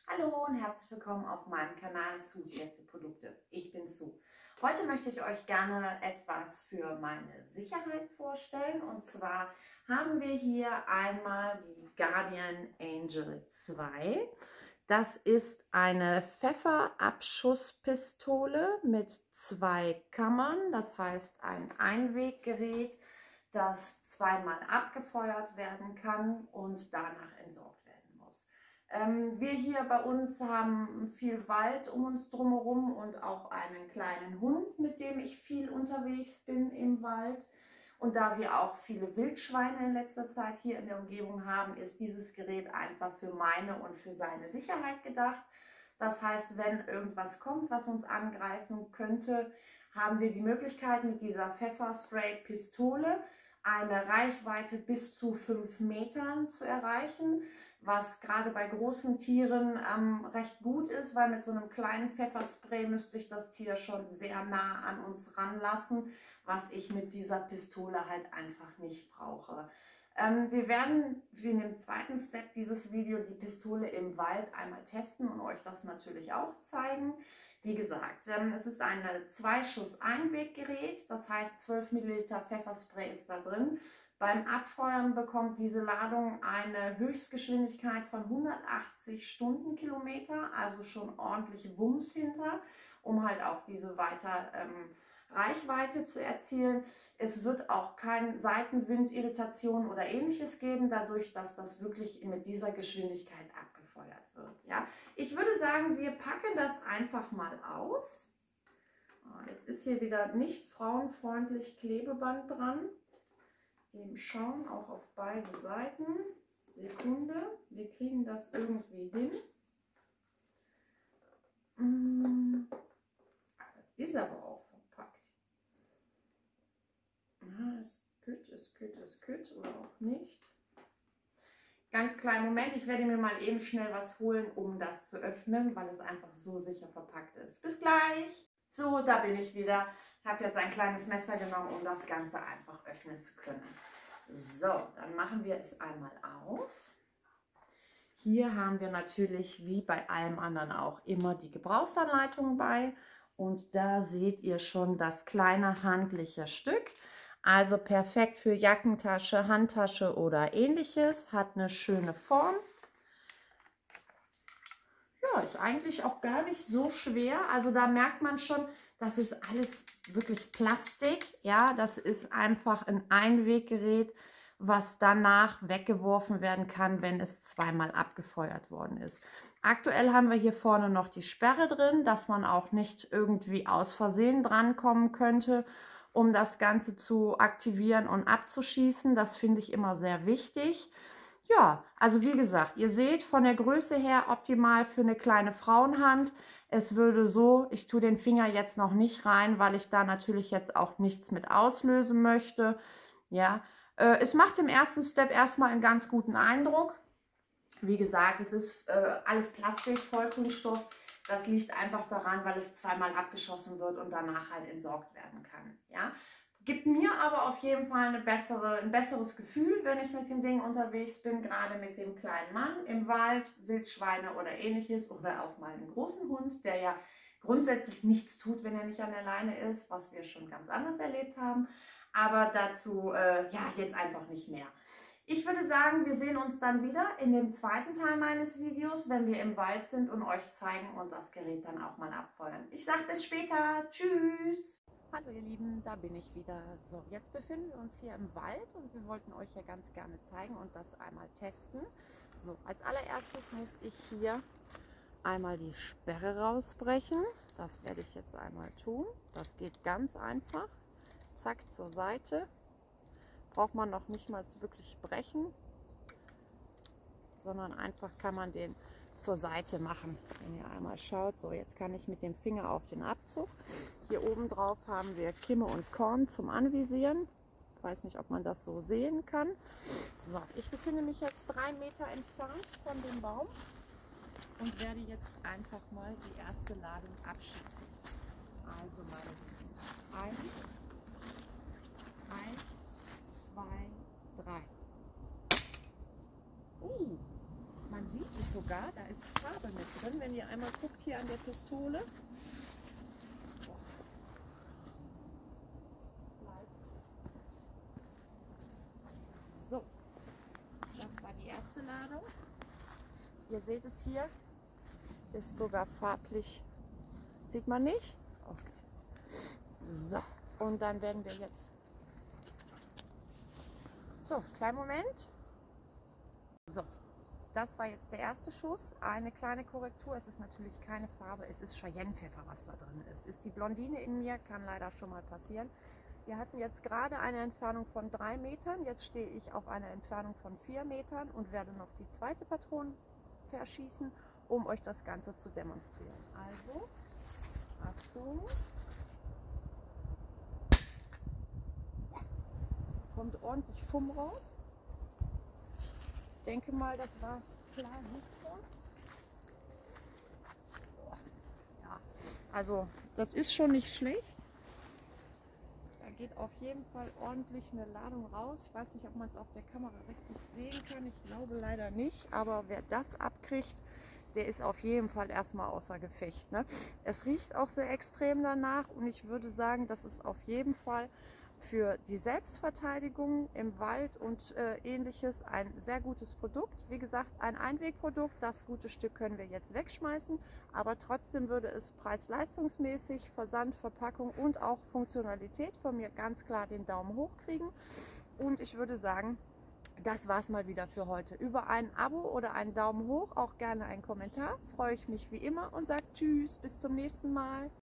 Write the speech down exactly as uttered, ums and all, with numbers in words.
Hallo und herzlich willkommen auf meinem Kanal Sue Erste Produkte. Ich bin Sue. Heute möchte ich euch gerne etwas für meine Sicherheit vorstellen. Und zwar haben wir hier einmal die Guardian Angel zwei. Das ist eine Pfefferabschusspistole mit zwei Kammern. Das heißt ein Einweggerät, das zweimal abgefeuert werden kann und danach entsorgt werden muss. Ähm, wir hier bei uns haben viel Wald um uns drumherum und auch einen kleinen Hund, mit dem ich viel unterwegs bin im Wald. Und da wir auch viele Wildschweine in letzter Zeit hier in der Umgebung haben, ist dieses Gerät einfach für meine und für seine Sicherheit gedacht. Das heißt, wenn irgendwas kommt, was uns angreifen könnte, haben wir die Möglichkeit, mit dieser Pfefferspray-Pistole eine Reichweite bis zu fünf Metern zu erreichen, was gerade bei großen Tieren ähm, recht gut ist, weil mit so einem kleinen Pfefferspray müsste ich das Tier schon sehr nah an uns ranlassen, was ich mit dieser Pistole halt einfach nicht brauche. Ähm, wir werden in dem zweiten Step dieses Video die Pistole im Wald einmal testen und euch das natürlich auch zeigen. Wie gesagt, ähm, es ist ein Zwei-Schuss-Einweggerät, das heißt zwölf Milliliter Pfefferspray ist da drin. Beim Abfeuern bekommt diese Ladung eine Höchstgeschwindigkeit von hundertachtzig Stundenkilometer, also schon ordentlich Wumms hinter, um halt auch diese weiter ähm, Reichweite zu erzielen. Es wird auch kein Seitenwindirritation oder ähnliches geben, dadurch, dass das wirklich mit dieser Geschwindigkeit abgefeuert wird. Ja? Ich würde sagen, wir packen das einfach mal aus. Jetzt ist hier wieder nicht frauenfreundlich Klebeband dran. Eben schauen, auch auf beide Seiten. Sekunde, wir kriegen das irgendwie hin. Das ist aber auch verpackt. Ah, es kütt, es kütt, es kütt oder auch nicht. Ganz kleinen Moment, ich werde mir mal eben schnell was holen, um das zu öffnen, weil es einfach so sicher verpackt ist. Bis gleich! So, da bin ich wieder. Ich habe jetzt ein kleines Messer genommen, um das Ganze einfach öffnen zu können. So, dann machen wir es einmal auf. Hier haben wir natürlich wie bei allem anderen auch immer die Gebrauchsanleitung bei. Und da seht ihr schon das kleine handliche Stück. Also perfekt für Jackentasche, Handtasche oder ähnliches. Hat eine schöne Form. Ja, ist eigentlich auch gar nicht so schwer. Also da merkt man schon, das ist alles wirklich Plastik. Ja, das ist einfach ein Einweggerät, was danach weggeworfen werden kann, wenn es zweimal abgefeuert worden ist. Aktuell haben wir hier vorne noch die Sperre drin, dass man auch nicht irgendwie aus Versehen drankommen könnte, um das Ganze zu aktivieren und abzuschießen. Das finde ich immer sehr wichtig. Ja, also wie gesagt, ihr seht von der Größe her optimal für eine kleine Frauenhand. Es würde so, ich tue den Finger jetzt noch nicht rein, weil ich da natürlich jetzt auch nichts mit auslösen möchte. Ja, äh, es macht im ersten Step erstmal einen ganz guten Eindruck. Wie gesagt, es ist äh, alles Plastik, Vollkunststoff. Das liegt einfach daran, weil es zweimal abgeschossen wird und danach halt entsorgt werden kann. Ja. Gibt mir aber auf jeden Fall eine bessere, ein besseres Gefühl, wenn ich mit dem Ding unterwegs bin, gerade mit dem kleinen Mann im Wald, Wildschweine oder ähnliches oder auch mal einen großen Hund, der ja grundsätzlich nichts tut, wenn er nicht an der Leine ist, was wir schon ganz anders erlebt haben, aber dazu äh, ja jetzt einfach nicht mehr. Ich würde sagen, wir sehen uns dann wieder in dem zweiten Teil meines Videos, wenn wir im Wald sind und euch zeigen und das Gerät dann auch mal abfeuern. Ich sage bis später. Tschüss! Hallo ihr Lieben, da bin ich wieder. So, jetzt befinden wir uns hier im Wald und wir wollten euch ja ganz gerne zeigen und das einmal testen. So, als allererstes muss ich hier einmal die Sperre rausbrechen. Das werde ich jetzt einmal tun. Das geht ganz einfach. Zack, zur Seite. Braucht man noch nicht mal wirklich brechen, sondern einfach kann man den zur Seite machen. Wenn ihr einmal schaut, so jetzt kann ich mit dem Finger auf den Abzug. Hier oben drauf haben wir Kimme und Korn zum Anvisieren. Ich weiß nicht, ob man das so sehen kann. So, ich befinde mich jetzt drei Meter entfernt von dem Baum und werde jetzt einfach mal die erste Ladung abschießen. Also meine eins, eins, zwei, drei. Uh, man sieht es sogar, da ist Farbe mit drin, wenn ihr einmal guckt hier an der Pistole. So, das war die erste Ladung. Ihr seht es hier, ist sogar farblich, sieht man nicht? Okay. So, und dann werden wir jetzt, so, kleinen Moment. So, das war jetzt der erste Schuss. Eine kleine Korrektur, es ist natürlich keine Farbe, es ist Cayennepfeffer, was da drin ist. Ist die Blondine in mir, kann leider schon mal passieren. Wir hatten jetzt gerade eine Entfernung von drei Metern, jetzt stehe ich auf einer Entfernung von vier Metern und werde noch die zweite Patrone verschießen, um euch das Ganze zu demonstrieren. Also, Achtung, kommt ordentlich Fumm raus. Ich denke mal, das war klar sichtbar. Ja, also das ist schon nicht schlecht. Da geht auf jeden Fall ordentlich eine Ladung raus. Ich weiß nicht, ob man es auf der Kamera richtig sehen kann. Ich glaube leider nicht. Aber wer das abkriegt, der ist auf jeden Fall erstmal außer Gefecht, ne? Es riecht auch sehr extrem danach und ich würde sagen, das ist auf jeden Fall für die Selbstverteidigung im Wald und äh, ähnliches ein sehr gutes Produkt. Wie gesagt, ein Einwegprodukt, das gute Stück können wir jetzt wegschmeißen, aber trotzdem würde es preis-leistungsmäßig, Versand, Verpackung und auch Funktionalität von mir ganz klar den Daumen hoch kriegen. Und ich würde sagen, das war es mal wieder für heute. Über ein Abo oder einen Daumen hoch, auch gerne einen Kommentar, freue ich mich wie immer und sage Tschüss, bis zum nächsten Mal.